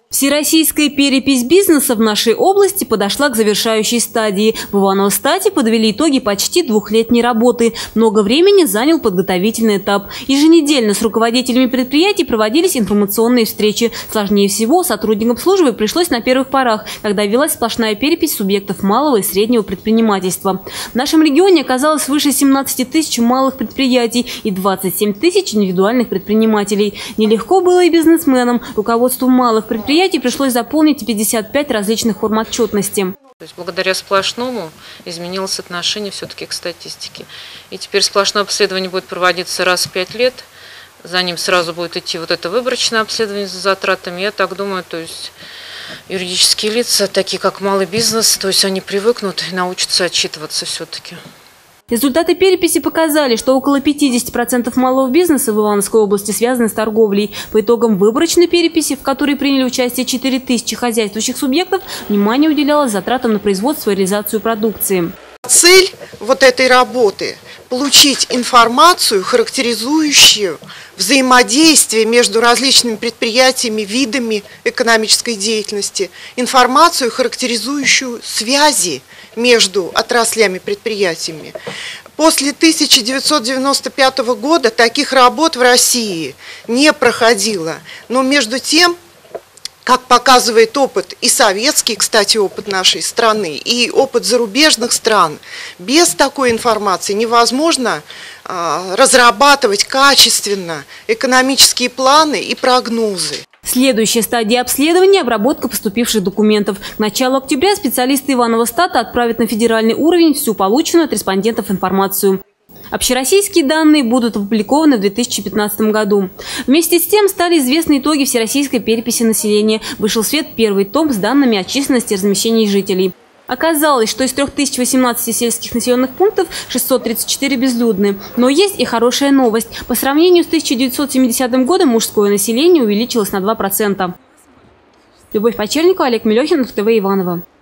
Всероссийская перепись бизнеса в нашей области подошла к завершающей стадии. В Иваново-Стате подвели итоги почти двухлетней работы. Много времени занял подготовительный этап. Еженедельно с руководителями предприятий проводились информационные встречи. Сложнее всего сотрудникам службы пришлось на первых порах, когда велась сплошная перепись субъектов малого и среднего предпринимательства. В нашем регионе оказалось свыше 17 тысяч малых предприятий и 27 тысяч индивидуальных предпринимателей. Нелегко было и бизнесменам. Руководству малых предприятий пришлось заполнить 55 различных форм отчетности. То есть благодаря сплошному изменилось отношение все-таки к статистике. И теперь сплошное обследование будет проводиться раз в 5 лет. За ним сразу будет идти вот это выборочное обследование за затратами. Я так думаю, то есть юридические лица, такие как малый бизнес, то есть они привыкнут и научатся отчитываться все-таки. Результаты переписи показали, что около 50% малого бизнеса в Ивановской области связаны с торговлей. По итогам выборочной переписи, в которой приняли участие 4000 хозяйствующих субъектов, внимание уделялось затратам на производство и реализацию продукции. Цель вот этой работы – получить информацию, характеризующую взаимодействие между различными предприятиями, видами экономической деятельности, информацию, характеризующую связи между отраслями предприятиями. После 1995 года таких работ в России не проходило, но между тем, как показывает опыт, и советский, кстати, опыт нашей страны, и опыт зарубежных стран, без такой информации невозможно разрабатывать качественно экономические планы и прогнозы. Следующая стадия обследования – обработка поступивших документов. К началу октября специалисты Иваново-Стата отправят на федеральный уровень всю полученную от респондентов информацию. Общероссийские данные будут опубликованы в 2015 году. Вместе с тем стали известны итоги всероссийской переписи населения. Вышел в свет первый том с данными о численности и размещении жителей. Оказалось, что из 3018 сельских населенных пунктов 634 безлюдны. Но есть и хорошая новость. По сравнению с 1970 годом мужское население увеличилось на 2%. Любовь Почерникова, Олег Мелехин, ТВ Иваново.